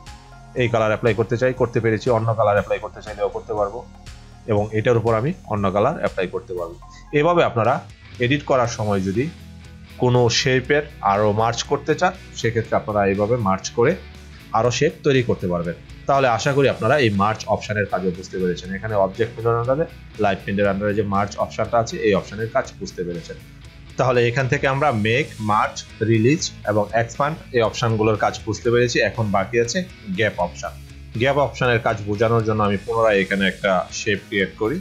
এই কালার অ্যাপ্লাই করতে চাই করতে পেরেছি, অন্য কালার অ্যাপ্লাই করতে চাইলেও করতে পারবো এবং এটার উপর আমি অন্য কালার অ্যাপ্লাই করতে পারবো। এভাবে আপনারা এডিট করার সময় যদি কোনো শেপের আরও মার্চ করতে চান, সেক্ষেত্রে আপনারা এইভাবে মার্চ করে আরও শেপ তৈরি করতে পারবেন। তাহলে আশা করি আপনারা এই মার্চ অপশনের কাজও বুঝতে পেরেছেন। এখানে অবজেক্ট মেনুর আন্ডারে লাইভ পেনের আন্ডারে যে মার্চ অপশনটা আছে, এই অপশনের কাজ বুঝতে পেরেছেন। তাহলে এখান থেকে আমরা মেক, মার্চ, রিলিজ এবং এক্সপান্ড এই অপশনগুলোর কাজ বুঝতে পেরেছি। এখন বাকি আছে গ্যাপ অপশন। গ্যাপ অপশনের কাজ বোঝানোর জন্য আমি পুনরায় এখানে একটা শেপ ক্রিয়েট করি।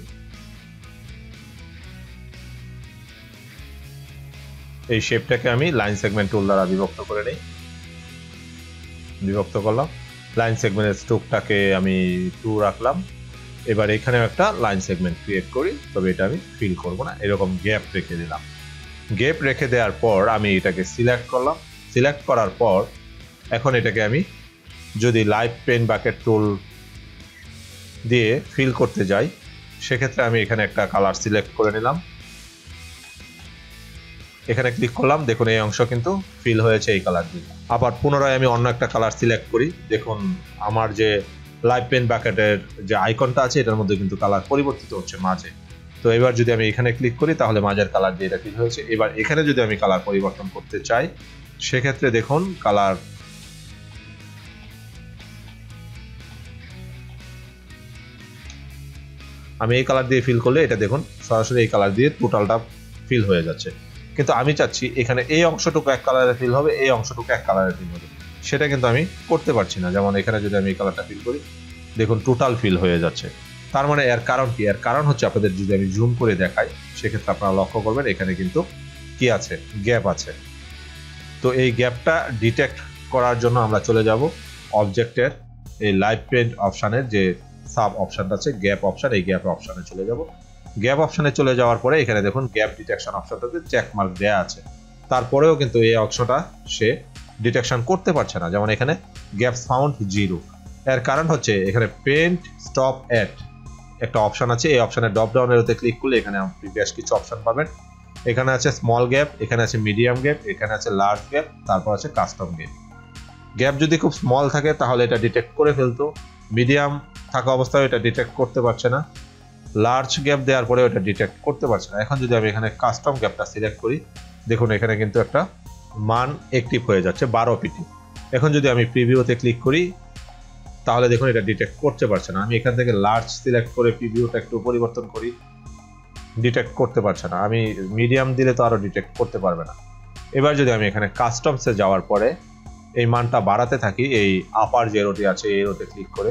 এই শেপটাকে আমি লাইন সেগমেন্ট টুল দ্বারা বিভক্ত করে নেই, বিভক্ত করলাম। লাইন সেগমেন্টের স্ট্রোকটাকে আমি টু রাখলাম। এবার এখানেও একটা লাইন সেগমেন্ট ক্রিয়েট করি, তবে এটা আমি ফিল করব না, এরকম গ্যাপ রেখে দিলাম। গ্যাপ রেখে দেওয়ার পর আমি এটাকে সিলেক্ট করলাম। সিলেক্ট করার পর এখন এটাকে আমি যদি লাইভ পেন বাকেট টুল দিয়ে ফিল করতে যাই, সেক্ষেত্রে আমি এখানে একটা কালার সিলেক্ট করে নিলাম। এখানে ক্লিক করলাম, দেখুন এই অংশ কিন্তু ফিল হয়েছে এই কালার দিয়ে। আবার পুনরায় আমি অন্য একটা কালার সিলেক্ট করি, দেখুন আমার যে লাইভ পেন বাকেটের যে আইকনটা আছে এটার মধ্যে কিন্তু কালার পরিবর্তিত হচ্ছে মাঝে। তো এবার যদি আমি এখানে ক্লিক করি তাহলে মাঝের কালার দিয়ে এটা ফিল হয়েছে। এবার এখানে যদি আমি কালার পরিবর্তন করতে চাই, সেক্ষেত্রে দেখুন কালার আমি এই কালার দিয়ে ফিল করলে এটা দেখুন সরাসরি এই কালার দিয়ে টোটালটা ফিল হয়ে যাচ্ছে। কিন্তু আমি চাচ্ছি এখানে এই অংশটুকু এক কালারে ফিল হবে, এই অংশটুকু এক কালারে ফিল হবে, সেটা কিন্তু আমি করতে পারছি না। যেমন এখানে যদি আমি এই কালারটা ফিল করি, দেখুন টোটাল ফিল হয়ে যাচ্ছে। তার মানে এর কারণ কি? এর কারণ হচ্ছে আপনাদের যদি আমি জুম করে দেখাই, সেক্ষেত্রে আপনারা লক্ষ্য করবেন এখানে কিন্তু কি আছে, গ্যাপ আছে। তো এই গ্যাপটা ডিটেক্ট করার জন্য আমরা চলে যাব অবজেক্টের এই লাইভ পেন অপশানের যে সাব অপশানটা আছে গ্যাপ অপশান, এই গ্যাপ অপশানে চলে যাব। গ্যাপ অপশানে চলে যাওয়ার পরে এখানে দেখুন গ্যাপ ডিটেকশন অপশনটাতে চেক মার্ক দেওয়া আছে, তারপরেও কিন্তু এই অংশটা সে ডিটেকশন করতে পারছে না। যেমন এখানে গ্যাপস ফাউন্ড জিরো। এর কারণ হচ্ছে এখানে পেন্ট স্টপ এট একটা অপশন আছে, এই অপশনে ড্রপ ডাউন এরোতে ক্লিক করলে এখানে আপনি বেশ কিছু অপশন পাবেন। এখানে আছে স্মল গ্যাপ, এখানে আছে মিডিয়াম গ্যাপ, এখানে আছে লার্জ গ্যাপ, তারপর আছে কাস্টম গ্যাপ। গ্যাপ যদি খুব স্মল থাকে তাহলে এটা ডিটেক্ট করে ফেলতো, মিডিয়াম থাকা অবস্থায় এটা ডিটেক্ট করতে পারছে না, লার্জ গ্যাপ দেওয়ার পরে ওটা ডিটেক্ট করতে পারছে না। এখন যদি আমি এখানে কাস্টম গ্যাপটা সিলেক্ট করি, দেখুন এখানে কিন্তু একটা মান অ্যাক্টিভ হয়ে যাচ্ছে বারো পিটি। এখন যদি আমি প্রিভিউতে ক্লিক করি তাহলে দেখুন এটা ডিটেক্ট করতে পারছে না। আমি এখান থেকে লার্জ সিলেক্ট করে প্রিভিউটা একটু পরিবর্তন করি, ডিটেক্ট করতে পারছে না। আমি মিডিয়াম দিলে তো আরও ডিটেক্ট করতে পারবে না। এবার যদি আমি এখানে কাস্টমসে যাওয়ার পরে এই মানটা বাড়াতে থাকি, এই আপার যে এরোটি আছে এই এরোতে ক্লিক করে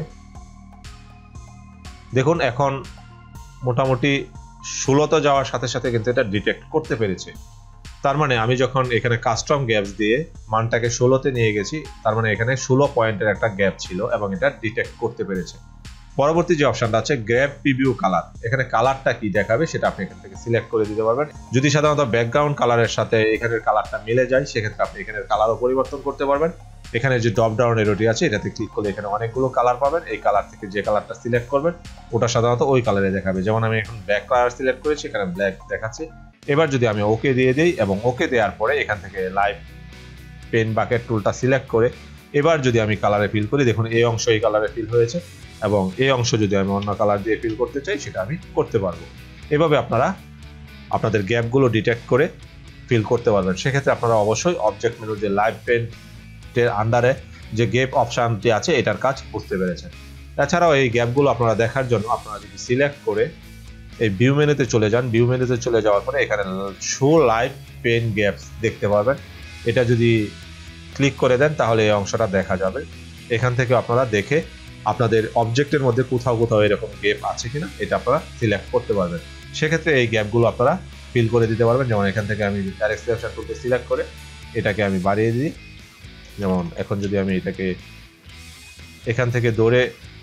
দেখুন এখন মোটামুটি ষোলোতে যাওয়ার সাথে সাথে কিন্তু এটা ডিটেক্ট করতে পেরেছে। তার মানে আমি যখন এখানে কাস্টম গ্যাপস দিয়ে মানটাকে ষোলোতে নিয়ে গেছি, তার মানে এখানে ষোলো পয়েন্টের একটা গ্যাপ ছিল এবং এটা ডিটেক্ট করতে পেরেছে। পরবর্তী যে অপশনটা আছে গ্র্যাব প্রিভিউ কালার, এখানে কালারটা কি দেখাবে সেটা আপনি এখান থেকে সিলেক্ট করে দিতে পারবেন। যদি সাধারণত ব্যাকগ্রাউন্ড কালারের সাথে এখানের কালারটা মিলে যায় সেক্ষেত্রে আপনি এখানের কালারও পরিবর্তন করতে পারবেন। এখানে যে ড্রপ ডাউন এরোটি আছে এটাতে ক্লিক করলে এখানে অনেকগুলো কালার পাবেন। এই কালার থেকে যে কালারটা সিলেক্ট করবেন ওটা সাধারণত ওই কালারে দেখাবে। যেমন আমি এখন ব্ল্যাক কালার সিলেক্ট করেছি, এখানে ব্ল্যাক দেখাচ্ছে। এবার যদি আমি ওকে দিয়ে দিই এবং ওকে দেওয়ার পরে এখান থেকে লাইভ পেন বাকেট টুলটা সিলেক্ট করে এবার যদি আমি কালারে ফিল করি, দেখুন এই অংশ এই কালারে ফিল হয়েছে এবং এই অংশ যদি আমি অন্য কালার দিয়ে ফিল করতে চাই সেটা আমি করতে পারবো। এভাবে আপনারা আপনাদের গ্যাপগুলো ডিটেক্ট করে ফিল করতে পারবেন। সেক্ষেত্রে আপনারা অবশ্যই অবজেক্ট মেনুর যে লাইভ পেন্টের আন্ডারে যে গ্যাপ অপশানটি আছে এটার কাজ বুঝতে পেরেছেন। এছাড়াও এই গ্যাপগুলো আপনারা দেখার জন্য আপনারা যদি সিলেক্ট করে এই ভিউ মেনুতে চলে যান, ভিউ মেনুতে চলে যাওয়ার পরে এখানে শো লাইভ পেন গ্যাপস দেখতে পারবেন। এটা যদি ক্লিক করে দেন তাহলে এই অংশটা দেখা যাবে। এখান থেকে আপনারা দেখে আপনাদের অবজেক্টের মধ্যে কোথাও কোথাও এরকম গ্যাপ আছে কিনা এটা আপনারা সিলেক্ট করতে পারবেন। সেক্ষেত্রে এই গ্যাপগুলো আপনারা ফিল করে দিতে পারবেন। যেমন এখান থেকে আমি ডাইরেক্ট সিলেকশন টুলকে সিলেক্ট করে এটাকে আমি বাড়িয়ে দিই। যেমন এখন যদি আমি এটাকে এখান থেকে ধরে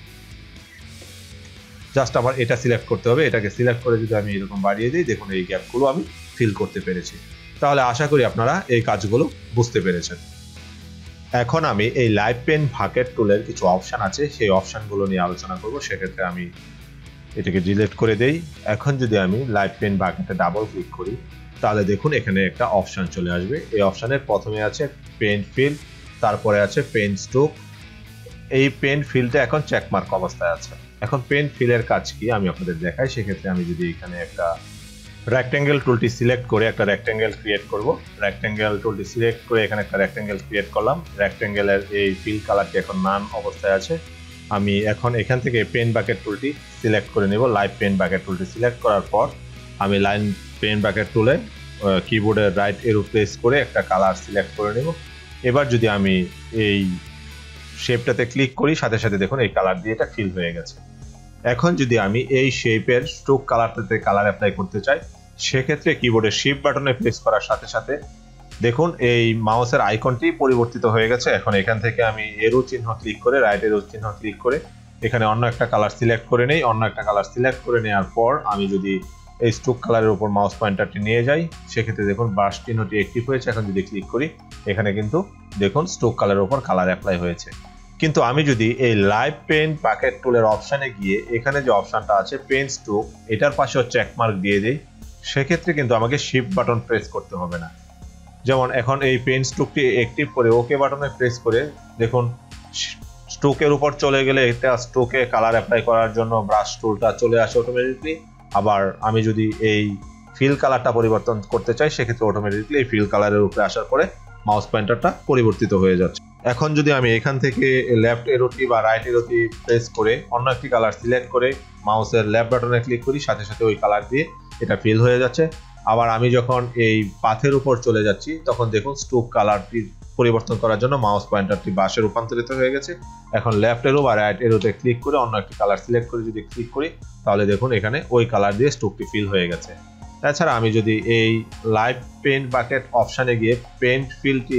জাস্ট আমার এটা সিলেক্ট করতে হবে, এটাকে সিলেক্ট করে যদি আমি এরকম বাড়িয়ে দিই, দেখুন এই গ্যাপগুলো আমি ফিল করতে পেরেছি। তাহলে আশা করি আপনারা এই কাজগুলো বুঝতে পেরেছেন। এখন আমি এই লাইভ পেন বাকেট টুলের কিছু অপশান আছে সেই অপশানগুলো নিয়ে আলোচনা করব। সেক্ষেত্রে আমি এটাকে ডিলিট করে দেই। এখন যদি আমি লাইভ পেন বাকেটে ডাবল ক্লিক করি তাহলে দেখুন এখানে একটা অপশান চলে আসবে। এই অপশানের প্রথমে আছে পেন ফিল, তারপরে আছে পেন স্ট্রোক। এই পেন ফিলটা এখন চেকমার্ক অবস্থায় আছে। এখন পেন ফিলের কাজ কি আমি আপনাদের দেখাই। সেক্ষেত্রে আমি যদি এখানে একটা রেক্ট্যাঙ্গেল টুলটি সিলেক্ট করে একটা রেক্ট্যাঙ্গেল ক্রিয়েট করব, রেক্ট্যাঙ্গেল টুলটি সিলেক্ট করে এখানে একটা রেক্ট্যাঙ্গেল ক্রিয়েট করলাম। রেক্ট্যাঙ্গেলের এই ফিল কালারটি এখন নান অবস্থায় আছে। আমি এখন এখান থেকে পেন বাকেট টুলটি সিলেক্ট করে নেব। লাইভ পেন বাকেট টুলটি সিলেক্ট করার পর আমি লাইন পেন বাকেট টুলে কিবোর্ডের রাইট এরো প্রেস করে একটা কালার সিলেক্ট করে নেব। এবার যদি আমি এই শেপটাতে ক্লিক করি সাথে সাথে দেখুন এই কালার দিয়ে এটা ফিল হয়ে গেছে। এখন যদি আমি এই শেপের স্ট্রোক কালারটাতে কালার অ্যাপ্লাই করতে চাই সেক্ষেত্রে কিবোর্ডের শিফট বাটনে প্রেস করার সাথে সাথে দেখুন এই মাউসের আইকনটি পরিবর্তিত হয়ে গেছে। এখন এখান থেকে আমি এরো চিহ্ন ক্লিক করে রাইট এরো চিহ্ন ক্লিক করে এখানে অন্য একটা কালার সিলেক্ট করে নেই। অন্য একটা কালার সিলেক্ট করে নেওয়ার পর আমি যদি এই স্ট্রোক কালারের উপর মাউস পয়েন্টারটি নিয়ে যাই সেক্ষেত্রে দেখুন ব্রাশ চিহ্নটি অ্যাক্টিভ হয়েছে। এখন যদি ক্লিক করি এখানে কিন্তু দেখুন স্ট্রোক কালারের উপর কালার অ্যাপ্লাই হয়েছে। কিন্তু আমি যদি এই লাইভ পেন বাকেট টুলের অপশানে গিয়ে এখানে যে অপশানটা আছে পেন স্ট্রোক এটার পাশেও চেকমার্ক দিয়ে দিই সেক্ষেত্রে কিন্তু আমাকে শিফট বাটন প্রেস করতে হবে না। যেমন এখন এই পেন স্ট্রোকটি অ্যাক্টিভ করে ওকে বাটনে প্রেস করে দেখুন স্ট্রোকের উপর চলে গেলে এটা স্ট্রোকে কালার অ্যাপ্লাই করার জন্য ব্রাশ টুলটা চলে আসে অটোমেটিকলি। আবার আমি যদি এই ফিল কালারটা পরিবর্তন করতে চাই সেক্ষেত্রে অটোমেটিকলি এই ফিল কালারের উপরে আসার পরে মাউস পয়েন্টারটা পরিবর্তিত হয়ে যাচ্ছে। এখন যদি আমি এখান থেকে লেফট এরোটি বা রাইট এরোটি প্রেস করে অন্য একটি কালার সিলেক্ট করে মাউসের লেফট বাটনে ক্লিক করি সাথে সাথে ওই কালার দিয়ে এটা ফিল হয়ে যাচ্ছে। আবার আমি যখন এই পাথের উপর চলে যাচ্ছি তখন দেখুন স্ট্রোক কালারটি পরিবর্তন করার জন্য মাউস পয়েন্টারটি বাসে রূপান্তরিত হয়ে গেছে। এখন লেফট এরো বা রাইট এরোতে ক্লিক করে অন্য একটি কালার সিলেক্ট করে যদি ক্লিক করি তাহলে দেখুন এখানে ওই কালার দিয়ে স্ট্রোকটি ফিল হয়ে গেছে। তাছাড়া আমি যদি এই লাইভ পেন্ট বাকেট অপশানে গিয়ে পেন্ট ফিলটি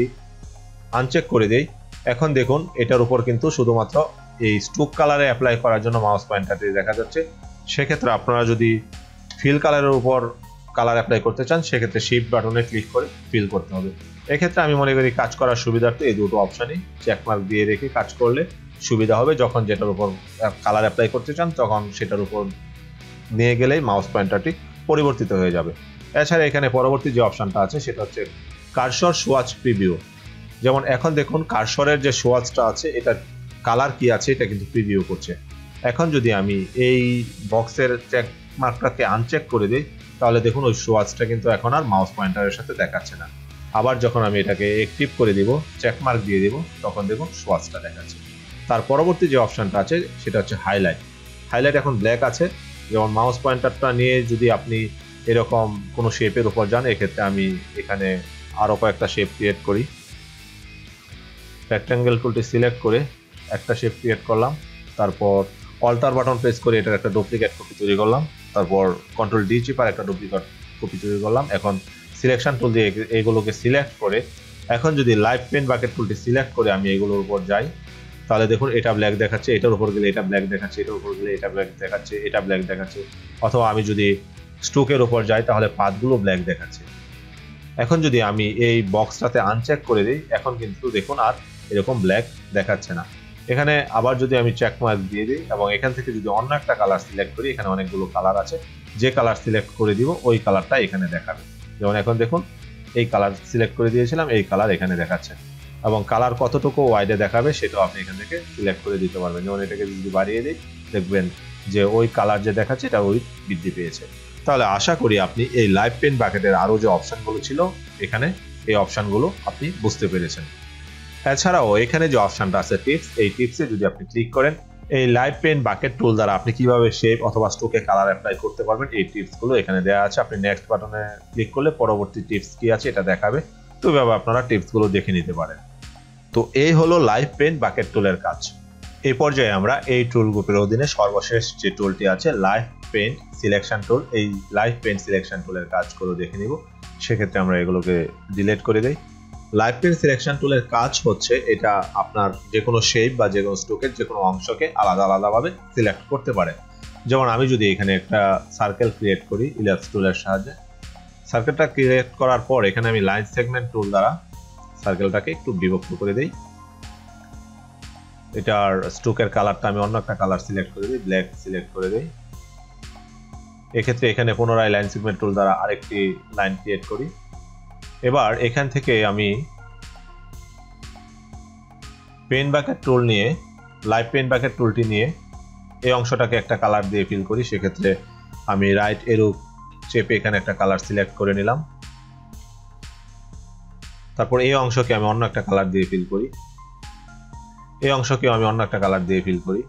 আনচেক করে দিই এখন দেখুন এটার উপর কিন্তু শুধুমাত্র এই স্ট্রোক কালারে অ্যাপ্লাই করার জন্য মাউস পয়েন্টারটি দেখা যাচ্ছে। সেক্ষেত্রে আপনারা যদি ফিল কালারের উপর কালার অ্যাপ্লাই করতে চান সেক্ষেত্রে শিফট বাটনে ক্লিক করে ফিল করতে হবে। এক্ষেত্রে আমি মনে করি কাজ করার সুবিধার্থে এই দুটো অপশানই চেকমার্ক দিয়ে রেখে কাজ করলে সুবিধা হবে। যখন যেটার উপর কালার অ্যাপ্লাই করতে চান তখন সেটার উপর নিয়ে গেলেই মাউস পয়েন্টারটি পরিবর্তিত হয়ে যাবে। এছাড়া এখানে পরবর্তী যে অপশানটা আছে সেটা হচ্ছে কার্সর সোয়াচ প্রিভিউ। যেমন এখন দেখুন কার্সরের যে সোয়াচটা আছে এটা কালার কি আছে এটা কিন্তু প্রিভিউ করছে। এখন যদি আমি এই বক্সের চেক মার্কটাকে আনচেক করে দিই তাহলে দেখুন ওই সোয়াচটা কিন্তু এখন আর মাউস পয়েন্টারের সাথে দেখাচ্ছে না। আবার যখন আমি এটাকে অ্যাক্টিভ করে দিব চেকমার্ক দিয়ে দিব তখন দেখুন সোয়াচটা দেখাচ্ছে। তার পরবর্তী যে অপশানটা আছে সেটা হচ্ছে হাইলাইট। হাইলাইট এখন ব্ল্যাক আছে। যেমন মাউস পয়েন্টারটা নিয়ে যদি আপনি এরকম কোনো শেপের উপর যান এক্ষেত্রে আমি এখানে আরও কয়েকটা শেপ ক্রিয়েট করি। রেক্ট্যাঙ্গেল টুলটি সিলেক্ট করে একটা শেপ ক্রিয়েট করলাম, তারপর অল্টার বাটন প্রেস করে এটার একটা ডুপ্লিকেট কপি তৈরি করলাম, তারপর কন্ট্রোল ডি চিপার একটা ডুপ্লিকেট কপি তৈরি করলাম। এখন সিলেকশন টুল দিয়ে এগুলোকে সিলেক্ট করে এখন যদি লাইভ পেন বাকেট টুলটি সিলেক্ট করে আমি এগুলোর উপর যাই তাহলে দেখুন এটা ব্ল্যাক দেখাচ্ছে, এটার উপর গেলে এটা ব্ল্যাক দেখাচ্ছে, এটার উপর গেলে এটা ব্ল্যাক দেখাচ্ছে, এটা ব্ল্যাক দেখাচ্ছে। অথবা আমি যদি স্ট্রোকের উপর যাই তাহলে পাতগুলো ব্ল্যাক দেখাচ্ছে। এখন যদি আমি এই বক্সটাতে আনচেক করে দিই, এখন কিন্তু দেখুন আর এরকম ব্ল্যাক দেখাচ্ছে না। এখানে আবার যদি আমি চেক মার্ক দিয়ে দিই এবং এখান থেকে যদি অন্য একটা কালার সিলেক্ট করি, এখানে অনেকগুলো কালার আছে, যে কালার সিলেক্ট করে দিব ওই কালারটা এখানে দেখাবে। যেমন এখন দেখুন এই কালার সিলেক্ট করে দিয়েছিলাম, এই কালার এখানে দেখাচ্ছে এবং কালার কতটুকু ওয়াইডে দেখাবে সেটাও আপনি এখান থেকে সিলেক্ট করে দিতে পারবেন। যেমন এটাকে যদি বাড়িয়ে দিই, দেখবেন যে ওই কালার যে দেখাচ্ছে এটা ওই বৃদ্ধি পেয়েছে। তাহলে আশা করি আপনি এই লাইভ পেন বাকেটের আরও যে অপশানগুলো ছিল এখানে, এই অপশানগুলো আপনি বুঝতে পেরেছেন। এছাড়াও এখানে যে অপশানটা আছে টিপস, এই টিপসে যদি আপনি ক্লিক করেন, এই লাইভ পেন বাকেট টুল দ্বারা আপনি কিভাবে শেপ অথবা স্ট্রোকে কালার অ্যাপ্লাই করতে পারবেন এই টিপসগুলো এখানে দেওয়া আছে। আপনি নেক্সট বাটনে ক্লিক করলে পরবর্তী টিপস কি আছে এটা দেখাবে, তো এভাবে আপনারা টিপসগুলো দেখে নিতে পারেন। তো এই হলো লাইভ পেন বাকেট টুলের কাজ। এই পর্যায়ে আমরা এই টুল গ্রুপের অধীনে সর্বশেষ যে টুলটি আছে লাইভ পেন সিলেকশন টুল, এই লাইভ পেন সিলেকশন টুলের কাজগুলো দেখে নিব। সেক্ষেত্রে আমরা এগুলোকে ডিলিট করে দেই। লাইভ পেন সিলেকশন টুলের কাজ হচ্ছে এটা আপনার যে কোনো শেপ বা যে কোনো স্ট্রোকের যে কোনো অংশকে আলাদা আলাদাভাবে সিলেক্ট করতে পারে। যেমন আমি যদি এখানে একটা সার্কেল ক্রিয়েট করি ইলিপস টুলের সাহায্যে, সার্কেলটা ক্রিয়েট করার পর এখানে আমি লাইন সেগমেন্ট টুল দ্বারা সার্কেলটাকে একটু বিভক্ত করে দেই। এটার স্ট্রোকের কালারটা আমি অন্য একটা কালার সিলেক্ট করে দিই, ব্ল্যাক সিলেক্ট করে দিই। এক্ষেত্রে এখানে পুনরায় লাইন সেগমেন্ট টুল দ্বারা আরেকটি লাইন ক্রিয়েট করি। এবার এখান থেকে আমি পেন বাকেট টুল নিয়ে, লাইভ পেন বাকেট টুলটি নিয়ে এই অংশটাকে একটা কালার দিয়ে ফিল করি। সেক্ষেত্রে আমি রাইট এরো চেপে এখানে একটা কালার সিলেক্ট করে নিলাম। তারপর এই অংশকে আমি অন্য একটা কালার দিয়ে ফিল করি, এই অংশকেও আমি অন্য একটা কালার দিয়ে ফিল করি,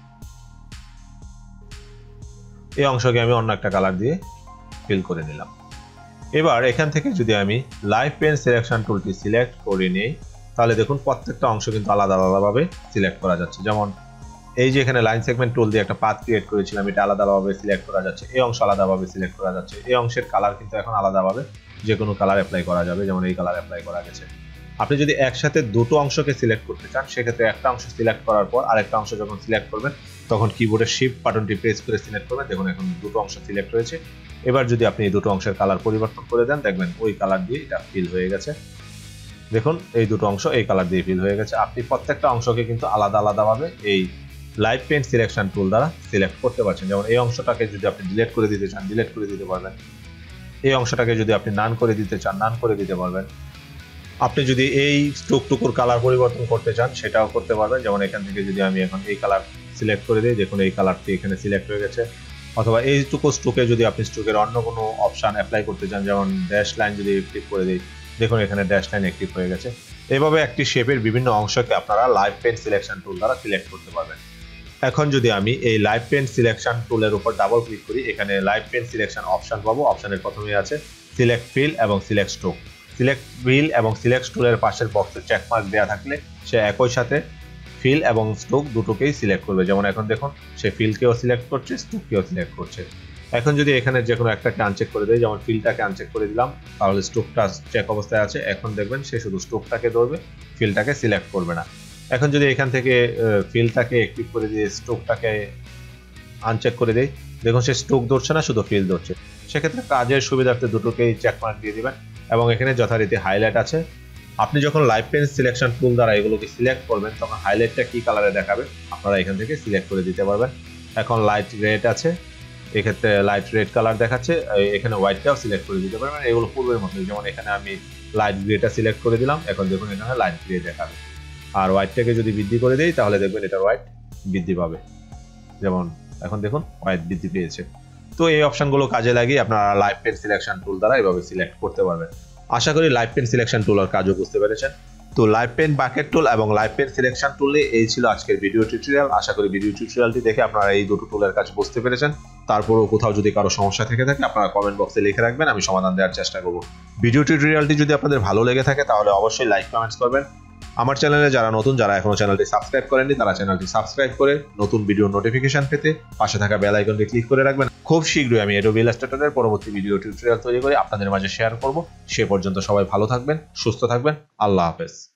এই অংশকে আমি অন্য একটা কালার দিয়ে ফিল করে নিলাম। এবার এখান থেকে যদি আমি লাইভ পেন সিলেকশন টুলটি সিলেক্ট করে নিই, তাহলে দেখুন প্রত্যেকটা অংশ কিন্তু আলাদা আলাদাভাবে সিলেক্ট করা যাচ্ছে। যেমন এই যে এখানে লাইন সেগমেন্ট টুল দিয়ে একটা পাথ ক্রিয়েট করেছিলাম, এটা আলাদা আলাদাভাবে সিলেক্ট করা যাচ্ছে, এই অংশ আলাদাভাবে সিলেক্ট করা যাচ্ছে, এই অংশের কালার কিন্তু এখন আলাদাভাবে যে কোনো কালার অ্যাপ্লাই করা যাবে, যেমন এই কালার অ্যাপ্লাই করা গেছে। আপনি যদি একসাথে দুটো অংশকে সিলেক্ট করতে চান, সেক্ষেত্রে একটা অংশ সিলেক্ট করার পর আরেকটা অংশ যখন সিলেক্ট করবেন তখন কিবোর্ডের শিফট বাটনটি প্রেস করে সিলেক্ট করবেন। দেখুন এখন দুটো অংশ সিলেক্ট হয়েছে। এবার যদি আপনি এই দুটো অংশের কালার পরিবর্তন করে দেন, দেখবেন ওই কালার দিয়ে এটা ফিল হয়ে গেছে। দেখুন এই দুটো অংশ এই কালার দিয়ে ফিল হয়ে গেছে। আপনি প্রত্যেকটা অংশকে কিন্তু আলাদা আলাদাভাবে এই লাইভ পেন সিলেকশন টুল দ্বারা সিলেক্ট করতে পারছেন। যেমন এই অংশটাকে যদি আপনি ডিলিট করে দিতে চান, ডিলিট করে দিতে পারবেন। এই অংশটাকে যদি আপনি নান করে দিতে চান, নান করে দিতে পারবেন। আপনি যদি এই স্ট্রোকটুকুর কালার পরিবর্তন করতে চান, সেটাও করতে পারবেন। যেমন এখান থেকে যদি আমি এখন এই কালার সিলেক্ট করে দিই, দেখুন এই কালারটি এখানে সিলেক্ট হয়ে গেছে। অথবা এইটুকু স্ট্রোকে যদি আপনি স্ট্রোকের অন্য কোনো অপশান অ্যাপ্লাই করতে চান, যেমন ড্যাশ লাইন যদি ক্লিক করে দিই, দেখুন এখানে ড্যাশ লাইন অ্যাক্টিভ হয়ে গেছে। এভাবে একটি শেপের বিভিন্ন অংশকে আপনারা লাইভ পেন সিলেকশন টুল দ্বারা সিলেক্ট করতে পারবেন। এখন যদি আমি এই লাইভ পেন সিলেকশন টুলের উপর ডাবল ক্লিক করি, এখানে লাইভ পেন সিলেকশন অপশন পাবো। অপশনের প্রথমে আছে সিলেক্ট ফিল এবং সিলেক্ট স্ট্রোক। সিলেক্ট ফিল এবং সিলেক্ট টুলের পাশের বক্সে চেকমার্ক দেওয়া থাকলে সে একই সাথে ফিল এবং স্ট্রোক দুটোকেই সিলেক্ট করবে। যেমন এখন দেখুন সে ফিলকেও সিলেক্ট করছে, স্ট্রোককেও সিলেক্ট করছে। এখন যদি এখানে যে কোনো একটাকে আনচেক করে দেয়, যেমন ফিলটাকে আনচেক করে দিলাম, তাহলে স্ট্রোকটা চেক অবস্থায় আছে। এখন দেখবেন সে শুধু স্ট্রোকটাকে ধরবে, ফিলটাকে সিলেক্ট করবে না। এখন যদি এখান থেকে ফিলটাকে অ্যাক্টিভ করে দিয়ে স্ট্রোকটাকে আনচেক করে দেই, দেখুন সে স্ট্রোক ধরছে না, শুধু ফিল ধরছে। সেক্ষেত্রে কাজের সুবিধার্থে দুটোকেই চেকমার্ক দিয়ে দিবেন এবং এখানে যথারীতি হাইলাইট আছে। আপনি যখন লাইভ পেন সিলেকশন টুল দ্বারা এগুলোকে সিলেক্ট করবেন, তখন হাইলাইটটা কি কালারে দেখাবে আপনারা এখান থেকে সিলেক্ট করে দিতে পারবেন। এখন লাইট রেড আছে, এক্ষেত্রে লাইট রেড কালার দেখাচ্ছে, এখানে হোয়াইটটাও সিলেক্ট করে দিতে পারবেন। এগুলো পূর্বের মতো, যেমন এখানে আমি লাইট গ্রেটা সিলেক্ট করে দিলাম, এখন দেখুন এখানে লাইট গ্রে দেখাবে। আর হোয়াইটটাকে যদি বৃদ্ধি করে দেই, তাহলে দেখবেন এটা হোয়াইট বৃদ্ধি পাবে। যেমন এখন দেখুন হোয়াইট বৃদ্ধি পেয়েছে। তো এই অপশনগুলো কাজে লাগিয়ে আপনারা লাইভ পেন সিলেকশন টুল দ্বারা এভাবে সিলেক্ট করতে পারবেন। আশা করি লাইভ পেন সিলেকশন টুল আর কাজও বুঝতে পেরেছেন। তো লাইভ পেন বাকেট টুল এবং লাইভ পেন সিলেকশন টুলে এই ছিল আজকের ভিডিও টিউটোরিয়াল। আশা করি ভিডিও টিউটোরিয়ালটি দেখে আপনারা এই দুটো টুলের কাজ বুঝতে পেরেছেন। তারপরেও কোথাও যদি কারো সমস্যা থেকে থাকে, আপনারা কমেন্ট বক্সে লিখে রাখবেন, আমি সমাধান দেওয়ার চেষ্টা করব। ভিডিও টিউটোরিয়ালটি যদি আপনাদের ভালো লেগে থাকে, তাহলে অবশ্যই লাইক কমেন্টস করবেন। আমার চ্যানেলে যারা নতুন, যারা এখনো চ্যানেলটি সাবস্ক্রাইব করেননি, তারা চ্যানেলটি সাবস্ক্রাইব করে নতুন ভিডিও নোটিফিকেশন পেতে পাশে থাকা বেল আইকনটি ক্লিক করে রাখবেন। খুব শীঘ্রই আমি অ্যাডোবি ইলাস্ট্রেটরের পরবর্তী ভিডিও টিউটোরিয়াল তৈরি করে আপনাদের মাঝে শেয়ার করব। সে পর্যন্ত সবাই ভালো থাকবেন, সুস্থ থাকবেন। আল্লাহ হাফেজ।